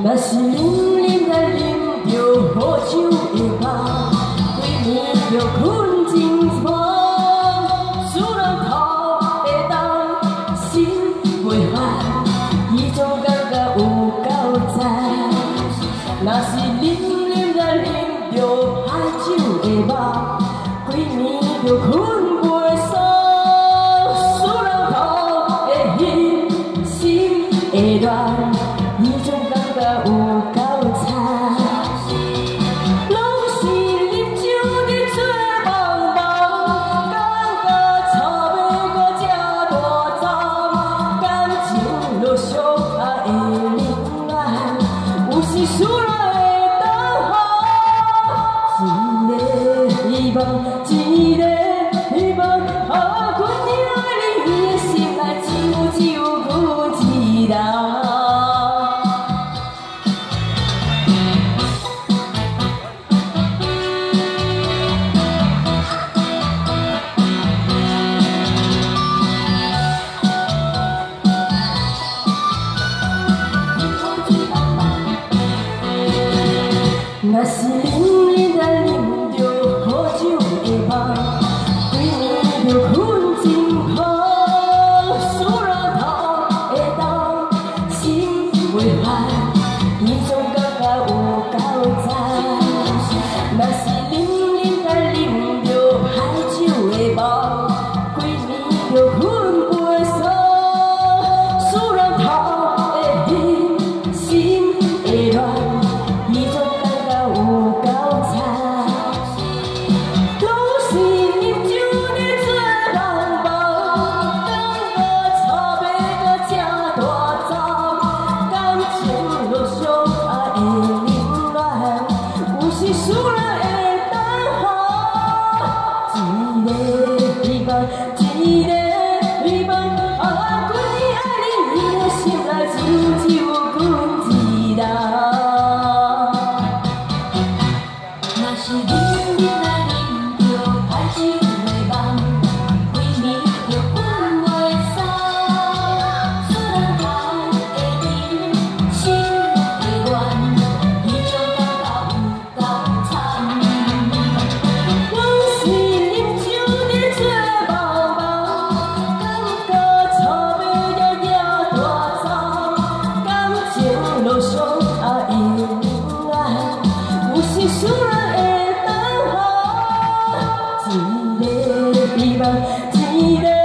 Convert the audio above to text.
若是啉来啉着好酒的梦，规暝着困真爽，思人头会动，心袂烦，伊种感觉有够赞。若是啉来啉着歹酒的梦，规暝着困袂爽，思人头会兴，心会乱。 伊种感觉有够惨，拢是啉酒伫做梦梦，感觉草莓搁吃大丛，感情落伤也会冷暖，有时思来会当好，一个希望，一个希望，啊，阮爱你，伊的心内只有阮一人。 若是啉来啉着好酒的梦，规暝着困真好，思人头会动，心袂烦，伊种感觉有够赞。若是啉来啉着歹酒的梦，规暝着困袂爽，思人头会兴，心会乱。 思来会当好，一个希望，一个希望，啊，阮爱你，伊的心内只有阮一人。若是啉来啉着歹酒的梦，规暝着困袂爽，思人头会沉，心会乱。 落伤也会冷暖，有时思来会当好，一个希望，一个。